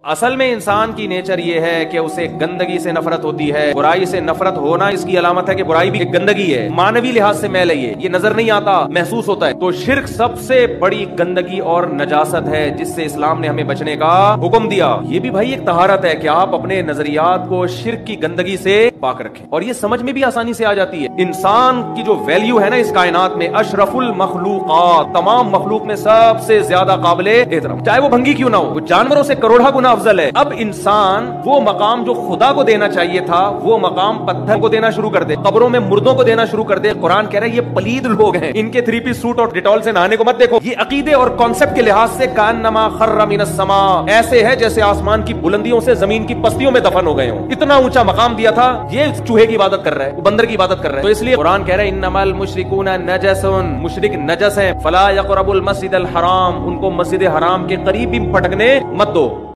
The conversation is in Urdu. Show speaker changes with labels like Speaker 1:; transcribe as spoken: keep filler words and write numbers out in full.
Speaker 1: اصل میں انسان کی نیچر یہ ہے کہ اسے گندگی سے نفرت ہوتی ہے. برائی سے نفرت ہونا اس کی علامت ہے کہ برائی بھی گندگی ہے, مانوی لحاظ سے میل ہے, یہ یہ نظر نہیں آتا, محسوس ہوتا ہے. تو شرک سب سے بڑی گندگی اور نجاست ہے جس سے اسلام نے ہمیں بچنے کا حکم دیا. یہ بھی بھائی ایک طہارت ہے کہ آپ اپنے نظریات کو شرک کی گندگی سے پاک رکھیں, اور یہ سمجھ میں بھی آسانی سے آ جاتی ہے. انسان کی جو ویلیو ہے نا اس کائنات میں, اشرف المخلوقات, تمام مخلوق میں سب سے زیادہ قابل احترام, چاہے وہ بھنگی کیوں نہ ہو, وہ جانوروں سے کروڑا گنا افضل ہے. اب انسان وہ مقام جو خدا کو دینا چاہیے تھا وہ مقام پتھر کو دینا شروع کر دے, قبروں میں مردوں کو دینا شروع کر دے. قرآن کہہ رہا ہے یہ پلید لوگ ہیں, ان کے تھری پیس سوٹ اور ڈیٹول سے نہانے کو مت دیکھو. یہ عقیدے اور کانسیپٹ کے لحاظ سے کانما خر من السماء, ایسے ہے جیسے آسمان کی بلندیوں سے زمین کی پستیوں میں دفن ہو گئے ہوں. اتنا اونچا مقام دیا تھا, یہ چوہے کی عبادت کر رہا ہے, وہ بندر کی عبادت کر رہا ہے. تو اس لیے قرآن کہہ رہا ہے انما المشرکون نجس, مشرک نجس ہیں, فلا یقربوا المسجد الحرام, ان کو مسجد حرام کے قریب بھی پھٹکنے مت دو.